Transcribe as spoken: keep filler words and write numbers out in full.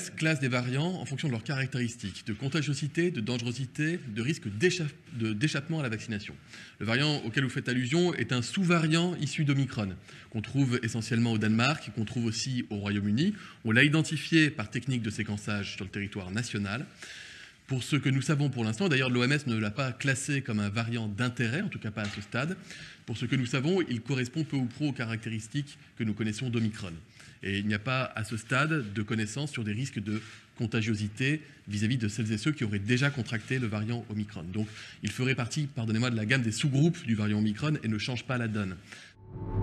S classe des variants en fonction de leurs caractéristiques, de contagiosité, de dangerosité, de risque d'échappement à la vaccination. Le variant auquel vous faites allusion est un sous-variant issu d'Omicron, qu'on trouve essentiellement au Danemark, qu'on trouve aussi au Royaume-Uni. On l'a identifié par technique de séquençage sur le territoire national. Pour ce que nous savons pour l'instant, d'ailleurs l'O M S ne l'a pas classé comme un variant d'intérêt, en tout cas pas à ce stade, pour ce que nous savons, il correspond peu ou prou aux caractéristiques que nous connaissons d'Omicron. Et il n'y a pas à ce stade de connaissances sur des risques de contagiosité vis-à-vis de celles et ceux qui auraient déjà contracté le variant Omicron. Donc il ferait partie, pardonnez-moi, de la gamme des sous-groupes du variant Omicron et ne change pas la donne.